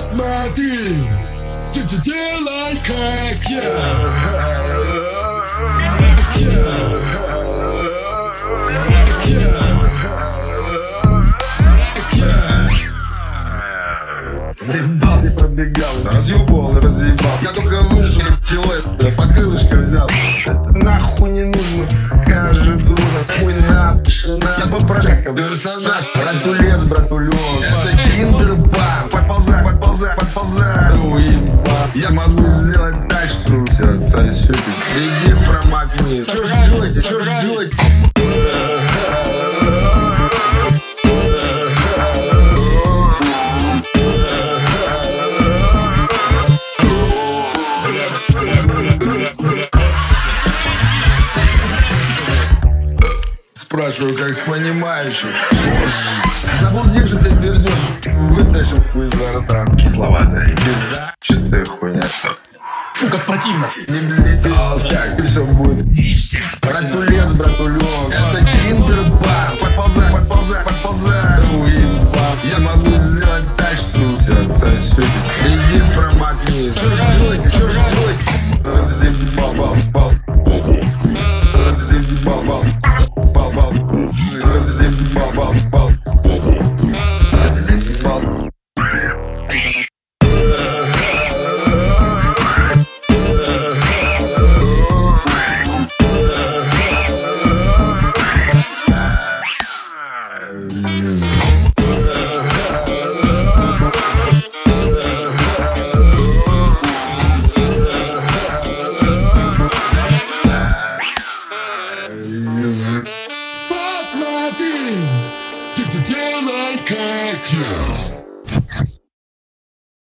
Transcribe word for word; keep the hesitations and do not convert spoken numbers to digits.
Посмотри, ты ты делай как я. Как я. Как я. Как я. Заебал, не пробегал, разъебал, разъебал. Я только вышел, кило, да под крылышко взял. Это нахуй не нужно, скажи дружно. Хуй на, тишина. Я попрочакал, персонаж. Братулец, братулек. Это киндербан. Подползай, подползай, подползай. Уебал. Я могу сделать так, что все отсосете. Иди промокни. Чё ждете, чё ждете? Спрашиваю, как с понимающим. Заблудившись, вернешь. Вытащим хуй изо рта. Кисловатая пизда. Чистая хуйня. Фу, как противно. Не бздите, так, и все будет. Братулец, братулек. Это киндербан. Подползай, подползай, подползай. Уебал. Я могу сделать так, что все отсосете. Иди промокни. Чё ждете, чё ждете? Разъебал, бал, бал. Разъебал, бал. Разъебал, бал, бал. Разъебал. Посмотри, ты ты делай как я.